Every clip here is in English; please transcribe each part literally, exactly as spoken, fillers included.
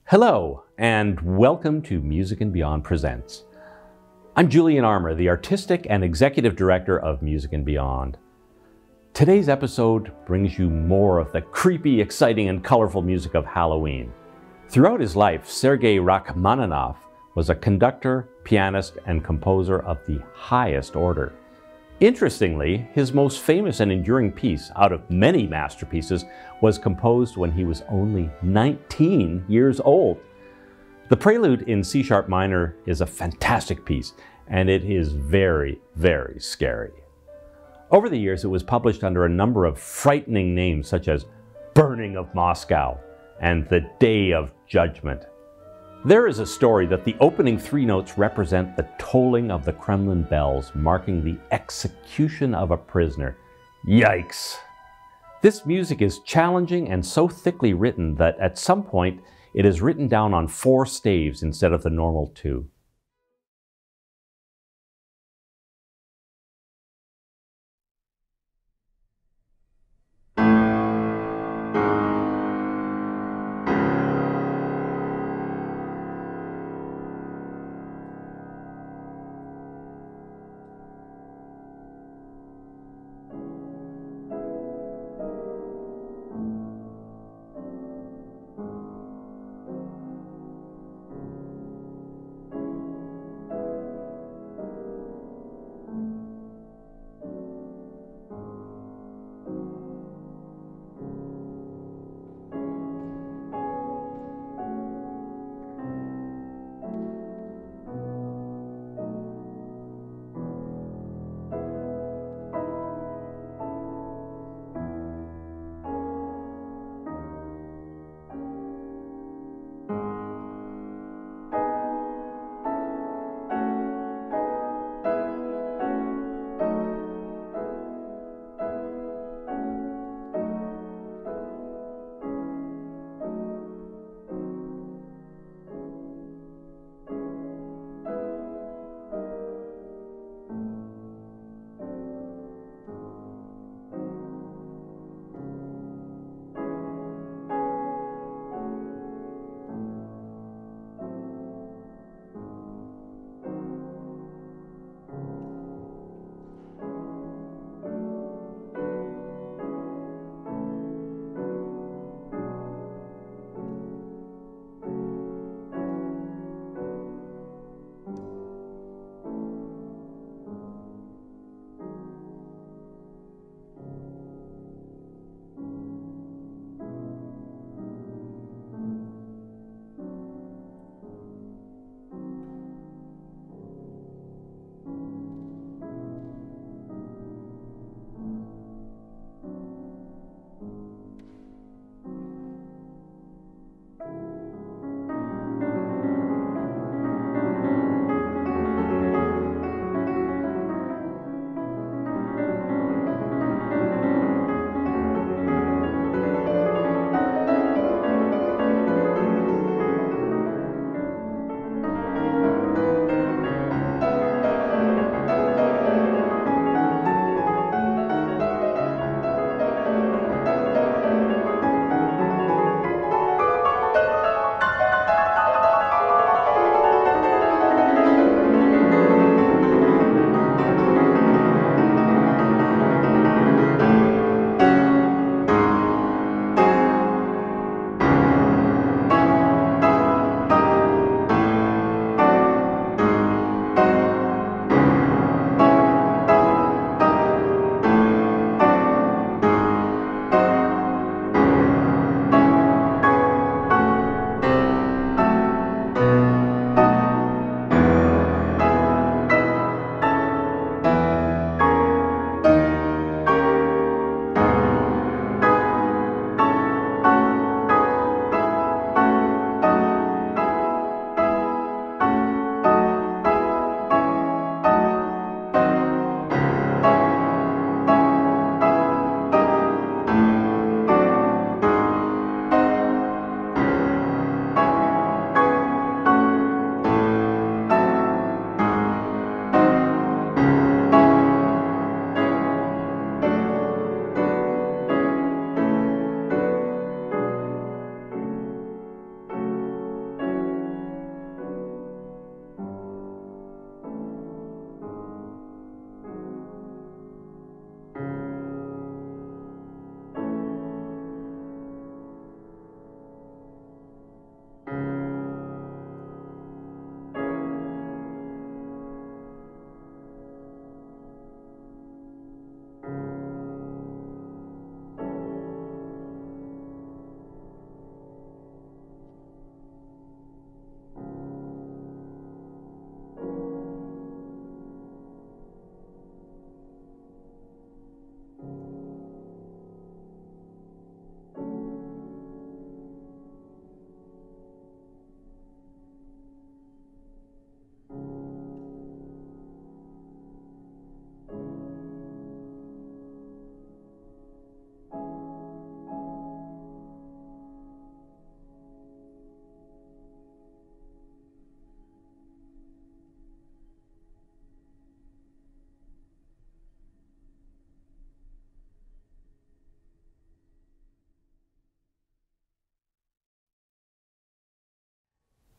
Hello, and welcome to Music and Beyond Presents. I'm Julian Armour, the Artistic and Executive Director of Music and Beyond. Today's episode brings you more of the creepy, exciting, and colorful music of Halloween. Throughout his life, Sergei Rachmaninoff was a conductor, pianist, and composer of the highest order. Interestingly, his most famous and enduring piece, out of many masterpieces, was composed when he was only nineteen years old. The Prelude in C sharp minor is a fantastic piece, and it is very, very scary. Over the years, it was published under a number of frightening names such as Burning of Moscow and The Day of Judgment. There is a story that the opening three notes represent the tolling of the Kremlin bells, marking the execution of a prisoner. Yikes! This music is challenging and so thickly written that at some point it is written down on four staves instead of the normal two.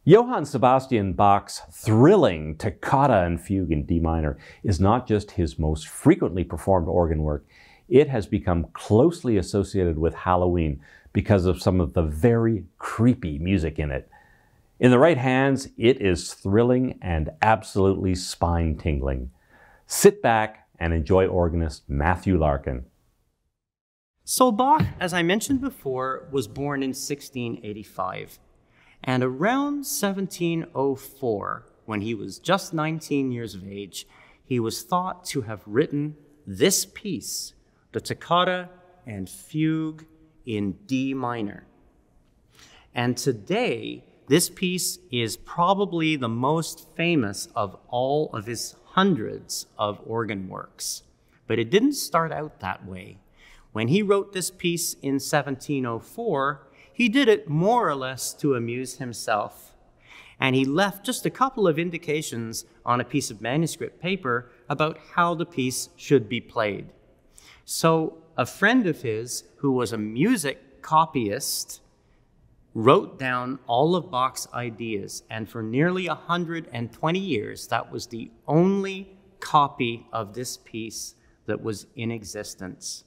Johann Sebastien Bach's thrilling Toccata and Fugue in D minor is not just his most frequently performed organ work, it has become closely associated with Halloween because of some of the very creepy music in it. In the right hands, it is thrilling and absolutely spine-tingling. Sit back and enjoy organist Matthew Larkin. So Bach, as I mentioned before, was born in sixteen eighty-five. And around seventeen oh four, when he was just nineteen years of age, he was thought to have written this piece, the Toccata and Fugue in D minor. And today, this piece is probably the most famous of all of his hundreds of organ works. But it didn't start out that way. When he wrote this piece in seventeen oh four, he did it more or less to amuse himself. And he left just a couple of indications on a piece of manuscript paper about how the piece should be played. So a friend of his, who was a music copyist, wrote down all of Bach's ideas. And for nearly one hundred twenty years, that was the only copy of this piece that was in existence.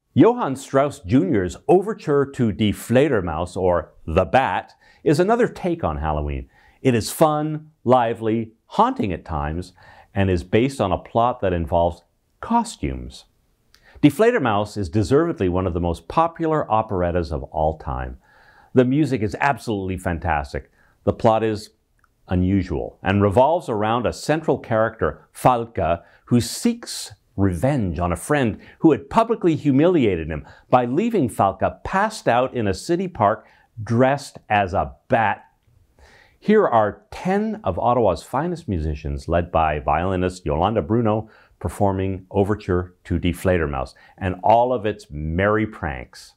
Johann Strauss Junior's Overture to Die Fledermaus, or The Bat, is another take on Halloween. It is fun, lively, haunting at times, and is based on a plot that involves costumes. Die Fledermaus is deservedly one of the most popular operettas of all time. The music is absolutely fantastic. The plot is unusual and revolves around a central character, Falke, who seeks revenge on a friend who had publicly humiliated him by leaving Falke passed out in a city park dressed as a bat. Here are ten of Ottawa's finest musicians, led by violinist Yolanda Bruno, performing Overture to Die Fledermaus and all of its merry pranks.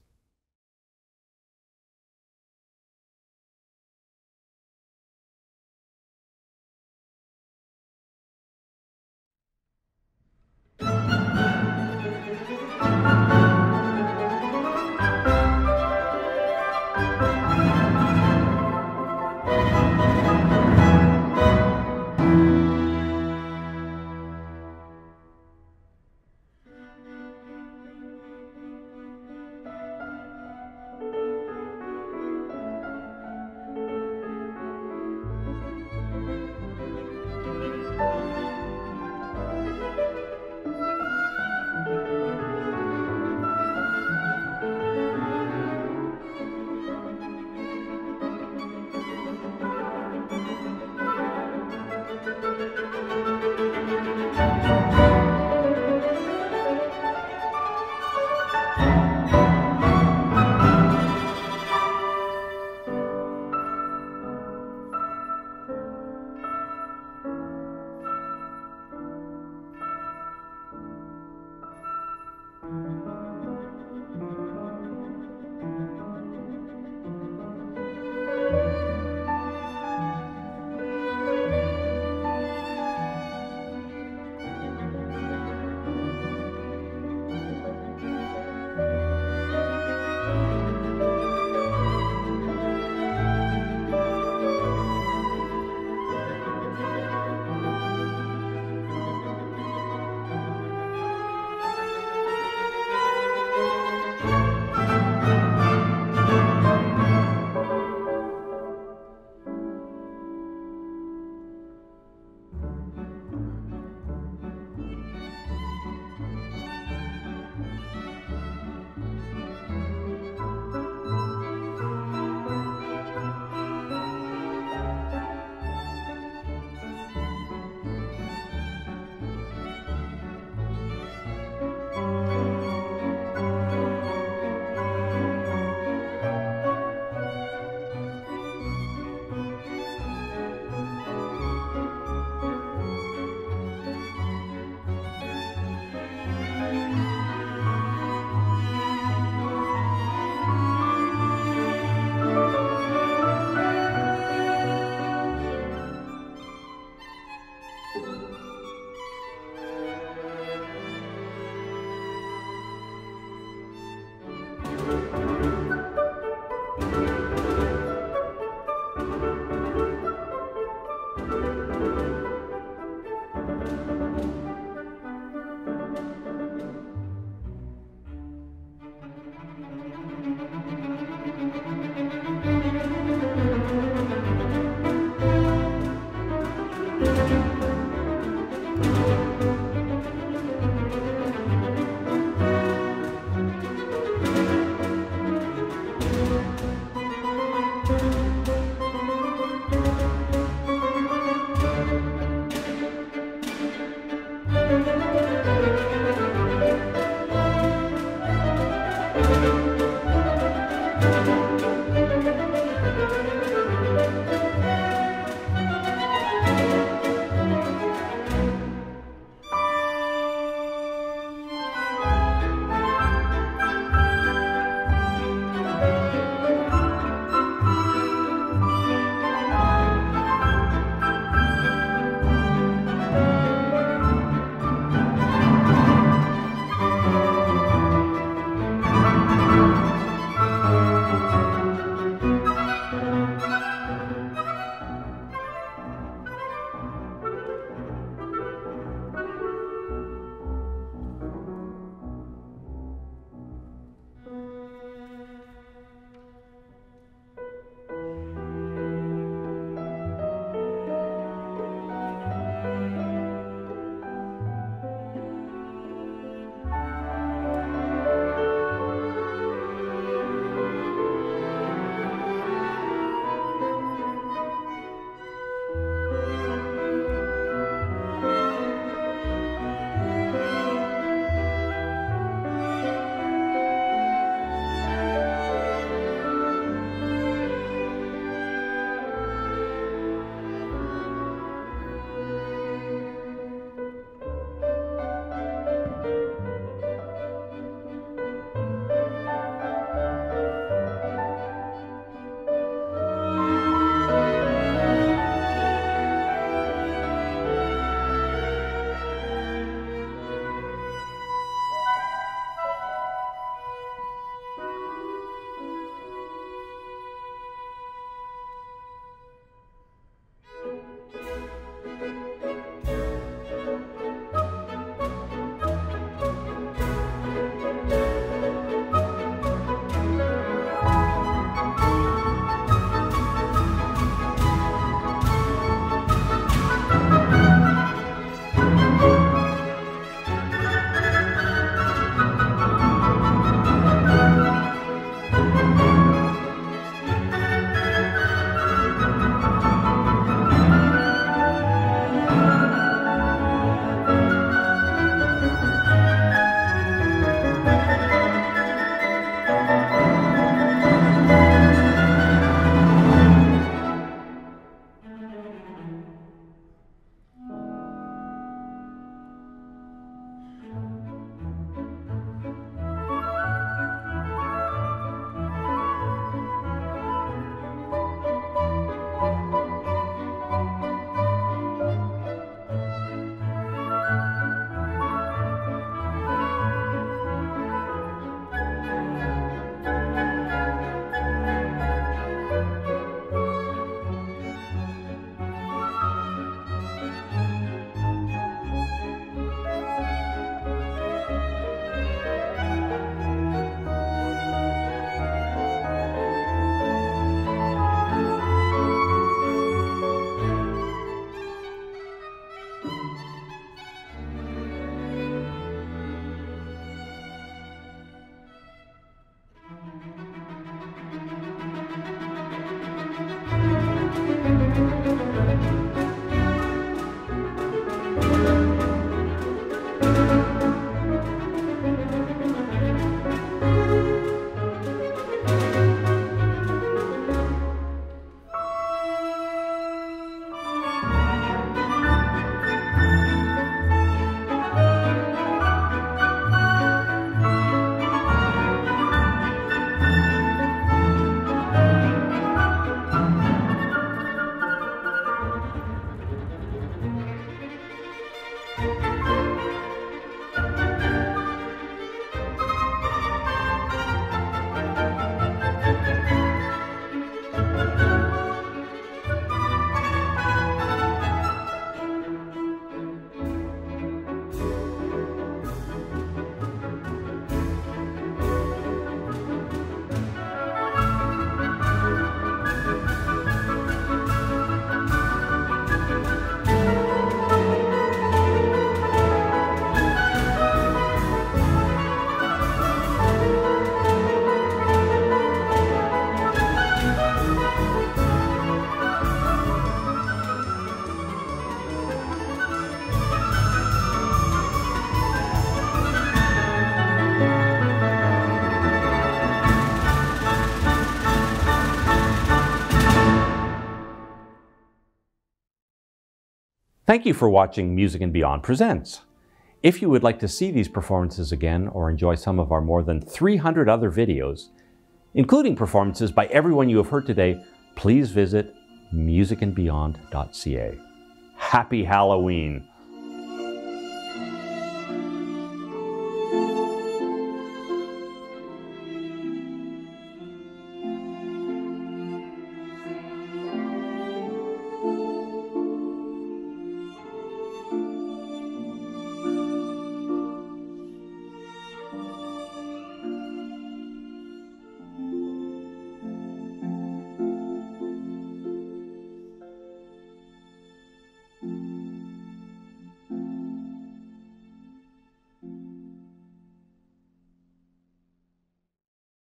Thank you for watching Music and Beyond Presents. If you would like to see these performances again or enjoy some of our more than three hundred other videos, including performances by everyone you have heard today, please visit music and beyond dot c a. Happy Halloween!